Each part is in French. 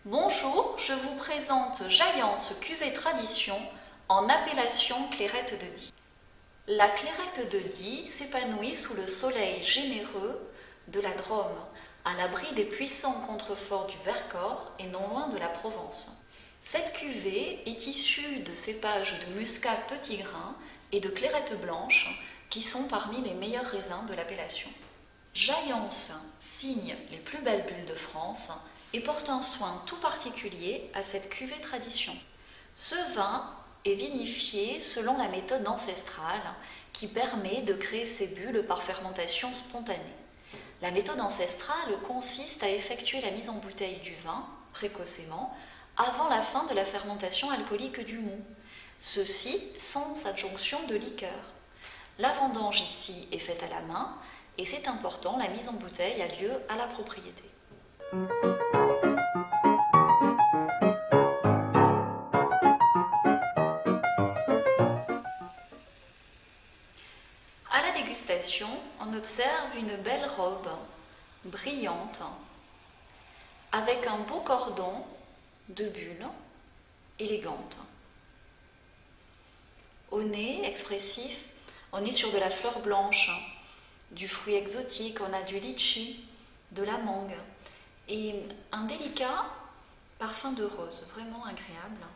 Bonjour, je vous présente Jaillance Cuvée Tradition en appellation Clairette de Die. La Clairette de Die s'épanouit sous le soleil généreux de la Drôme, à l'abri des puissants contreforts du Vercors et non loin de la Provence. Cette cuvée est issue de cépages de muscat petit grain et de clairette blanche qui sont parmi les meilleurs raisins de l'appellation. Jaillance signe les plus belles bulles de France et porte un soin tout particulier à cette cuvée tradition. Ce vin est vinifié selon la méthode ancestrale qui permet de créer ces bulles par fermentation spontanée. La méthode ancestrale consiste à effectuer la mise en bouteille du vin, précocement, avant la fin de la fermentation alcoolique du mou, ceci sans adjonction de liqueur. La vendange ici est faite à la main et c'est important, la mise en bouteille a lieu à la propriété. À la dégustation, on observe une belle robe, brillante, avec un beau cordon de bulles, élégante. Au nez, expressif, on est sur de la fleur blanche, du fruit exotique, on a du litchi, de la mangue, et un délicat parfum de rose, vraiment agréable.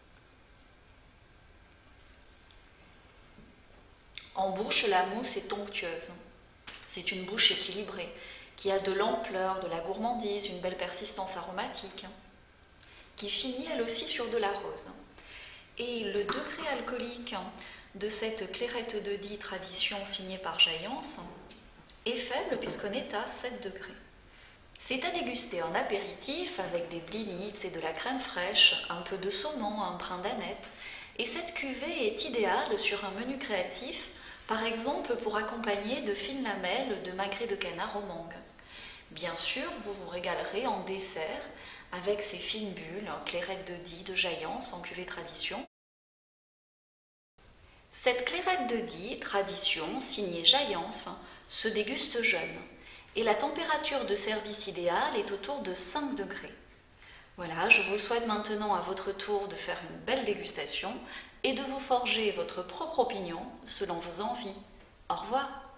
En bouche, la mousse est onctueuse. C'est une bouche équilibrée, qui a de l'ampleur, de la gourmandise, une belle persistance aromatique, qui finit elle aussi sur de la rose. Et le degré alcoolique de cette Clairette de Die tradition signée par Jaillance est faible puisqu'on est à 7 degrés. C'est à déguster en apéritif avec des blinitz et de la crème fraîche, un peu de saumon, un brin d'aneth. Et cette cuvée est idéale sur un menu créatif, par exemple pour accompagner de fines lamelles de magret de canard aux mangues. Bien sûr, vous vous régalerez en dessert avec ces fines bulles, Clairette de Die de Jaillance en cuvée tradition. Cette Clairette de Die tradition, signée Jaillance, se déguste jeune et la température de service idéale est autour de 5 degrés. Voilà, je vous souhaite maintenant à votre tour de faire une belle dégustation et de vous forger votre propre opinion selon vos envies. Au revoir.